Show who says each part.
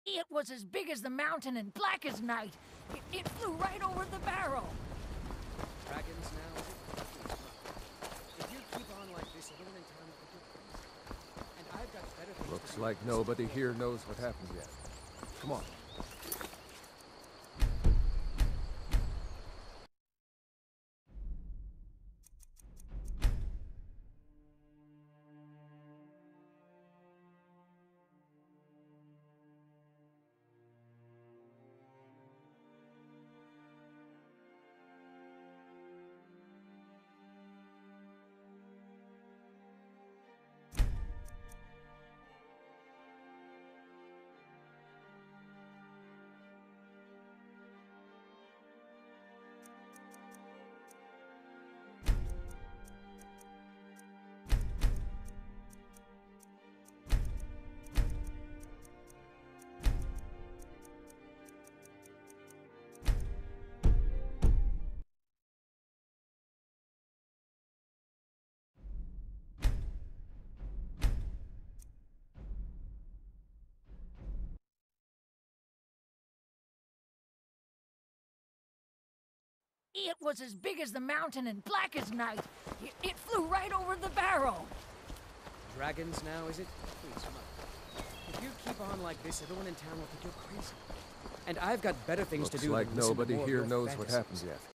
Speaker 1: It was as big as the mountain and black as night. It flew right over the barrel.
Speaker 2: Dragons now? If you keep on like this, everyone in town will think you're crazy. And I've got better things
Speaker 3: Looks
Speaker 2: to do.
Speaker 3: like nobody here knows what happened yet. Come on.
Speaker 1: It was as big as the mountain and black as night. It flew right over the barrel.
Speaker 2: Dragons now, is it? Please, come on. If you keep on like this, everyone in town will think you're crazy. And I've got better things to
Speaker 3: Looks
Speaker 2: do
Speaker 3: like
Speaker 2: than listen to
Speaker 3: nobody
Speaker 2: more of
Speaker 3: here
Speaker 2: your
Speaker 3: knows what
Speaker 2: fantasies.
Speaker 3: happened yet.